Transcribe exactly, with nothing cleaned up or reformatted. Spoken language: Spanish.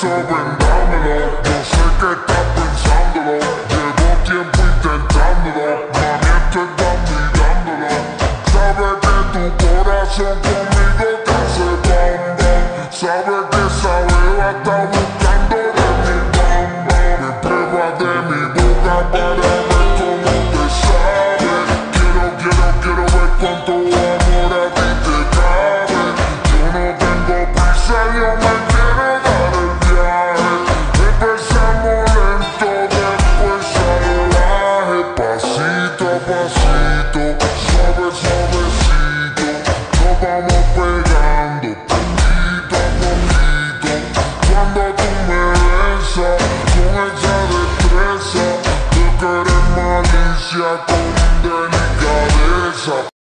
eso vendámelo. Yo sé que estás pensándolo, llevo tiempo intentándolo. Mami, esto estás mirándolo. Sabe que tu corazón conmigo te hace bam bam. Sabe que esa beba está buscando de mi bam bam. Me prueba de mi boca para ver cómo te sabe. Quiero, quiero, quiero ver cuánto amor a ti te cabe. Yo no tengo prisa, yo me quiero dar el viaje. Empezamos lento, después salvaje. Pasito a pasito, suave, suavecito. Nos vamos